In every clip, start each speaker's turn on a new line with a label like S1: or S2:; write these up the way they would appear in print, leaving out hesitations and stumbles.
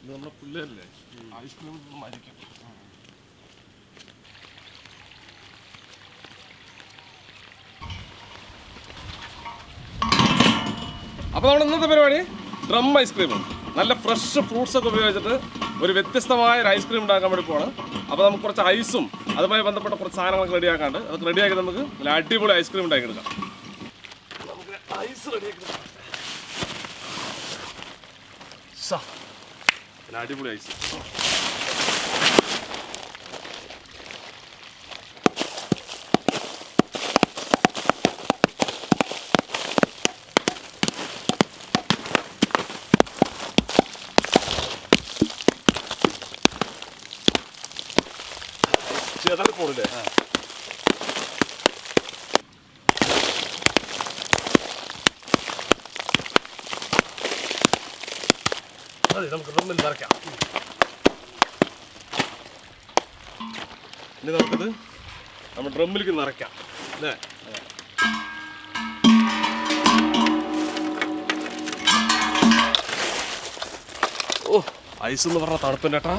S1: നമ്മുടെ പിള്ളേരല്ലേ ഐസ്ക്രീം മരിക്കും. അപ്പോൾ നമ്മുടെ ഇന്നത്തെ പരിപാടി ഡ്രം ഐസ്ക്രീമും നല്ല ഫ്രഷ് ഫ്രൂട്ട്സ് ഒക്കെ ഉപയോഗിച്ചിട്ട് ഒരു വ്യത്യസ്തമായ ഒരു ഐസ്ക്രീം ഉണ്ടാക്കാൻ വേണ്ടി പോകണം. അപ്പോൾ നമുക്ക് കുറച്ച് ഐസും അതുമായി ബന്ധപ്പെട്ട കുറച്ച് സാധനങ്ങളൊക്കെ റെഡിയാക്കാണ്ട് അതൊക്കെ റെഡിയാക്കി നമുക്ക് നല്ല അടിപൊളി ഐസ്ക്രീം ഉണ്ടാക്കിയെടുക്കാം. നമുക്ക് ഐസ് റെഡിയാക്കി നല്ല അടിപൊളി ഐസ്. ചേട്ടാ പോണില്ലേ? അതെ, നമുക്ക് ഡ്രമ്മിൽ നിറയ്ക്കാം. ഇനി നമുക്കത് നമ്മൾ ഡ്രമ്മിലേക്ക് നിറയ്ക്കാം അല്ലേ? ഓ, ഐസ് എന്ന് പറഞ്ഞ തണുപ്പിൻ്റെ ഏട്ടാ.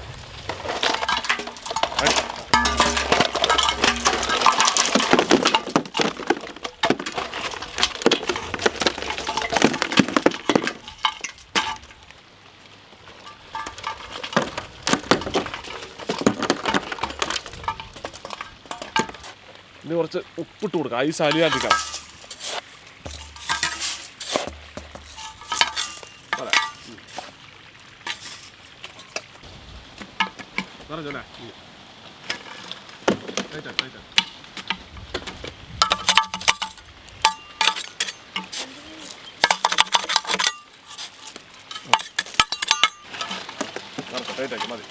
S1: ഇനി കുറച്ച് ഉപ്പിട്ട് കൊടുക്കാം, ഐസ് അലിയാണ്ടിരിക്കാം. പറഞ്ഞല്ലേ? ടൈറ്റാക്കി മതി.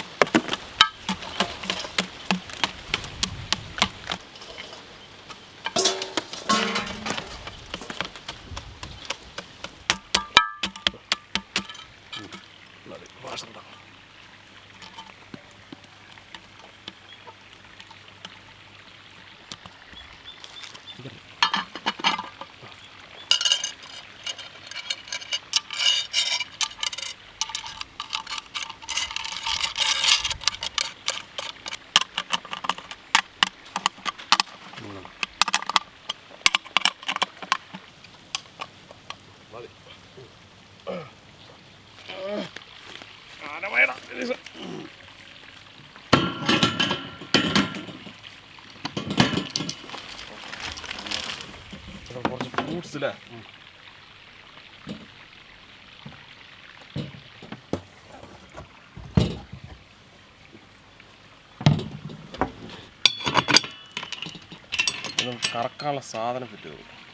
S1: കുറച്ച് ഫ്രൂട്ട്സ് അല്ലേ? കറക്കാനുള്ള സാധനം കിട്ടുമോ?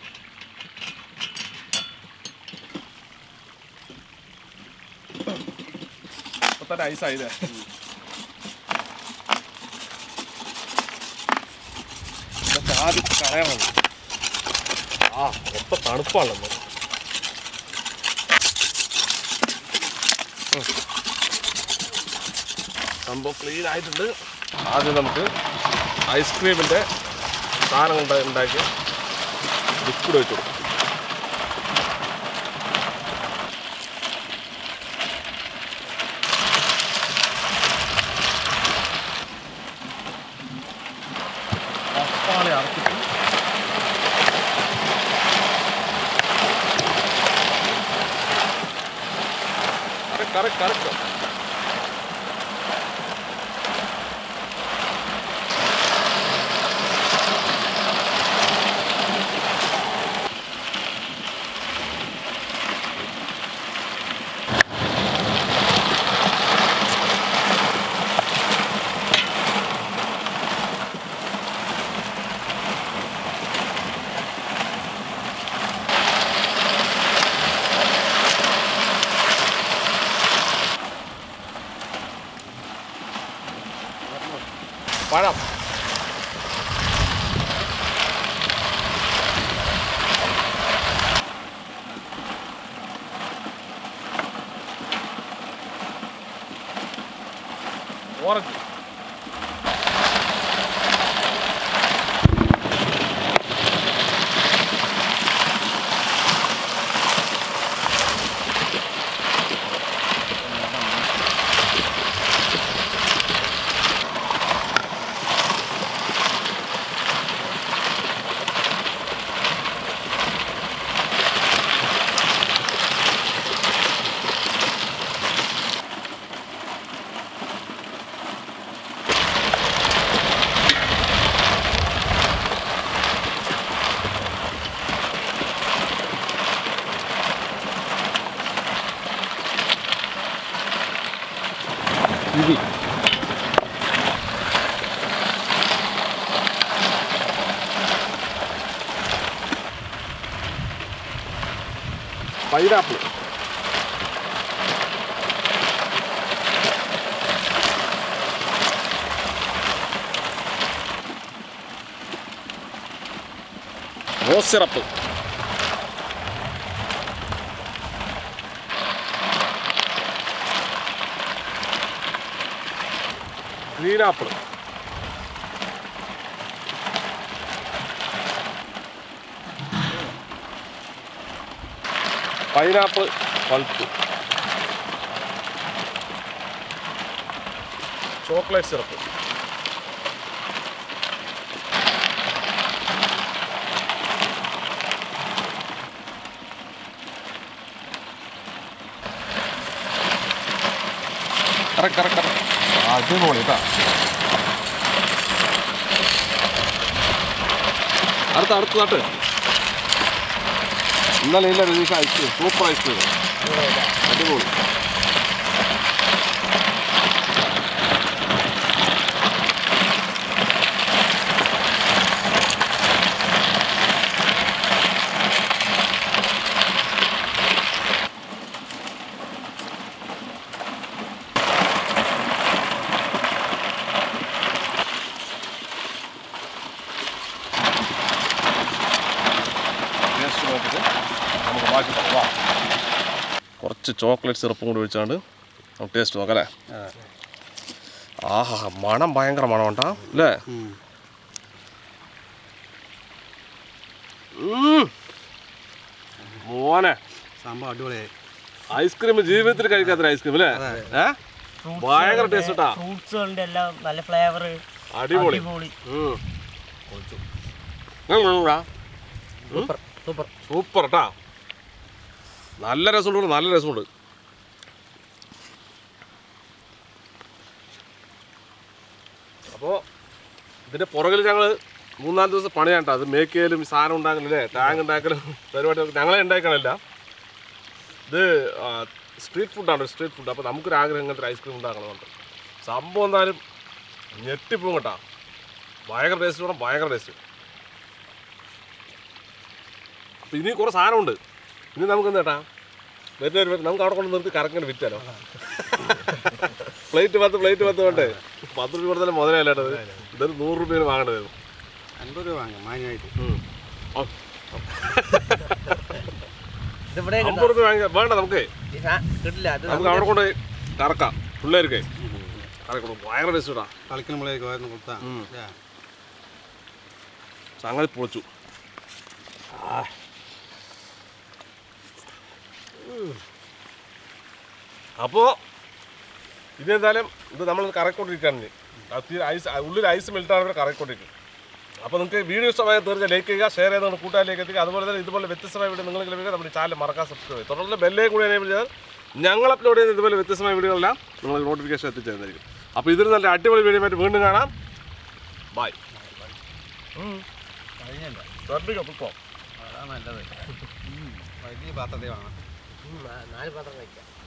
S1: ഇപ്പൊ തന്നെ ഐസായില്ലേ? ആദ്യം കളയണം. ആ, മൊത്തം തണുപ്പാണല്ലോ. സംഭവം ക്ലീൻ ആയിട്ടുണ്ട്. ആദ്യം നമുക്ക് ഐസ്ക്രീമിൻ്റെ സാധനം ഉണ്ടാക്കി ലിക്വിഡ് വെച്ച് കൊടുക്കും. അപ്പാളെ അടച്ചിട്ട് കറക്റ്റ് പഴം orange kiwi, pineapple, rose syrup, green apple, pineapple pulp, chocolate syrup, correct അടിപൊളി കേട്ടോ. അടുത്ത് നട്ട് ഇന്നലെ ഇല്ല രതീഷ് ഐസ്ക്രീം, സൂപ്പർ ഐസ്ക്രീം, അടിപൊളി. നമുക്ക് ബാക്കി പോവാം. കുറച്ച് ചോക്ലേറ്റ് സിറപ്പും കൂടി ഒഴിച്ചാണ്ട് നമുക്ക് ടേസ്റ്റ് നോക്കാം അല്ലേ? ആഹാ, മണം ഭയങ്കര മണം ഉണ്ടാ അല്ലേ? മോനെ
S2: സംഭവം അടിപൊളിയായി.
S1: ഐസ്ക്രീം ജീവിതത്തിൽ കഴിക്കാത്തൊരു ഐസ്ക്രീം അല്ലേ? ഭയങ്കര ടേസ്റ്റ് കേട്ടാ.
S3: ഫ്രൂട്ട്സുകളുടെ എല്ലാം നല്ല ഫ്ലേവർ,
S1: അടിപൊളി. സൂപ്പർ കേട്ടാ, നല്ല രസമുണ്ട്, നല്ല രസമുണ്ട്. അപ്പോൾ ഇതിൻ്റെ പുറകിൽ ഞങ്ങൾ 3-4 ദിവസം പണിയാട്ടോ. അത് മേക്ക് ചെയ്യലും സാധനം ഉണ്ടാക്കലല്ലേ, ടാങ്ക് ഉണ്ടാക്കലും പരിപാടി ഞങ്ങളെ ഉണ്ടാക്കണമല്ല. ഇത് സ്ട്രീറ്റ് ഫുഡാണ്, സ്ട്രീറ്റ് ഫുഡ്. അപ്പോൾ നമുക്കൊരാഗ്രഹം ഇങ്ങനത്തെ ഐസ്ക്രീം ഉണ്ടാക്കണമെന്നുണ്ട്. സംഭവം എന്തായാലും ഞെട്ടിപ്പോവും കേട്ടോ. ഭയങ്കര ടേസ്റ്റ് വേണം, ഭയങ്കര ടേസ്റ്റ്. അപ്പോൾ ഇനി കുറേ സാധനമുണ്ട്. ഇനി നമുക്ക് എന്താ കേട്ടാ വരുന്ന നമുക്ക് അവിടെ കൊണ്ട് നിർത്തി കറങ്ങനെ വിറ്റാലോ. പ്ലേറ്റ് 10 വേണ്ടേ? 10 രൂപ കൊടുത്താലും മുതലല്ലേട്ടത്. ഇതൊരു 100 രൂപയിൽ വാങ്ങേണ്ടി വരും.
S2: 50 രൂപ വാങ്ങാം മാന്യമായിട്ട്.
S1: 50 രൂപ വാങ്ങിക്കാം വേണ്ട. നമുക്ക് അവിടെ കൊണ്ട് കറക്കാം പിള്ളേർക്ക് കറക്കണം. ഭയങ്കര ടേസ്റ്റ് ഇടാം.
S2: കളിക്കുന്ന മുളേക്ക് വരുന്ന കൊടുത്താ
S1: സംഗതി പൊളിച്ചു. അപ്പോൾ ഇതെന്തായാലും ഇത് നമ്മൾ കറക്കൊണ്ടിരിക്കുകയാണ്. ഐസ് ഉള്ളിൽ ഐസ് മെൽറ്റാണ് കറക്കൊണ്ടിരിക്കും. അപ്പോൾ നിങ്ങൾക്ക് വീഡിയോ ഇഷ്ടമായ തീർച്ചയായും ലൈക്ക് ചെയ്യുക, ഷെയർ ചെയ്ത് നമ്മുടെ കൂട്ടുകാരിലേക്ക് എത്തിക്കുക. അതുപോലെ തന്നെ ഇതുപോലെ വ്യത്യസ്തമായ വീഡിയോ നിങ്ങൾക്ക് ലഭിക്കുക നമ്മുടെ ചാനൽ മറക്കാൻ സബ്സ്ക്രൈബ് ചെയ്യുക. തുടർന്ന് ബെല്ലേ കൂടി എനേബിൾ ചെയ്താൽ ഞങ്ങൾ അപ്ലോഡ് ചെയ്യുന്ന ഇതുപോലെ വ്യത്യസ്തമായ വീഡിയോകളെല്ലാം നിങ്ങൾക്ക് നോട്ടിഫിക്കേഷൻ എത്തിച്ചേർന്നിരിക്കും. അപ്പോൾ ഇതിൽ നല്ല അടിപൊളി വീഡിയോ ആയിട്ട് വീണ്ടും കാണാം. ബൈ.
S2: നല്ലത് വലിയ പാത്രത്തിൽ വാങ്ങാം.
S3: 4 പാത്രം കഴിക്കാം.